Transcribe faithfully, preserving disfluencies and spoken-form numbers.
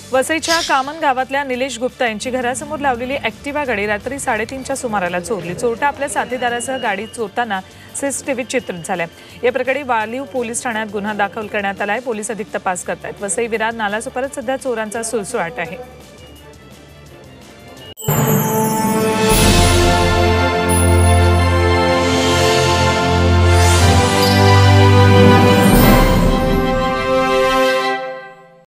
वसईच्या कामन गावातल्या निलेश गुप्ता यांची घरासमोर लावलेली ॲक्टिवा गाडी रात्री साडेतीनच्या सुमाराला चोरली। चोरटा आपल्या साथीदारासह गाडी चोरताना सीसीटीव्हीत चित्रित झालाय। या प्रकरणी वालीव पोलीस ठाण्यात गुन्हा दाखल करण्यात आलाय। पोलीस अधिक तपास करतायत। वसई विरार नालासोपारात सध्या चोरांचा सुळसुळाट आहे।